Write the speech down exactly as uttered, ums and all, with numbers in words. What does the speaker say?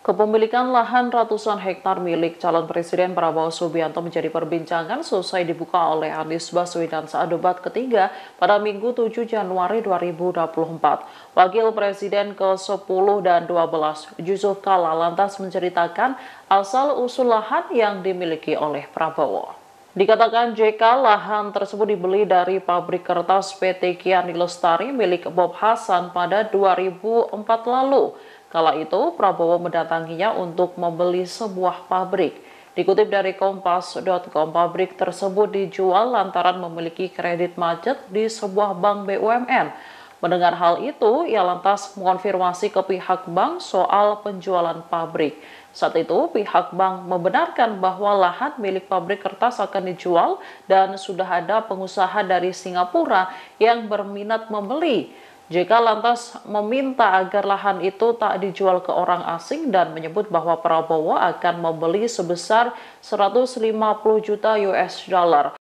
Kepemilikan lahan ratusan hektar milik calon Presiden Prabowo Subianto menjadi perbincangan selesai dibuka oleh Anies Baswedan saat debat ketiga pada Minggu tujuh Januari dua ribu dua puluh empat. Wakil Presiden ke sepuluh dan dua belas, Yusuf Kala, lantas menceritakan asal-usul lahan yang dimiliki oleh Prabowo. Dikatakan J K, lahan tersebut dibeli dari pabrik kertas P T Kiani Lestari milik Bob Hasan pada dua ribu empat lalu. Kala itu, Prabowo mendatanginya untuk membeli sebuah pabrik. Dikutip dari kompas titik com, pabrik tersebut dijual lantaran memiliki kredit macet di sebuah bank B U M N. Mendengar hal itu, ia lantas mengonfirmasi ke pihak bank soal penjualan pabrik. Saat itu, pihak bank membenarkan bahwa lahan milik pabrik kertas akan dijual dan sudah ada pengusaha dari Singapura yang berminat membeli. J K lantas meminta agar lahan itu tak dijual ke orang asing dan menyebut bahwa Prabowo akan membeli sebesar seratus lima puluh juta U S dollar.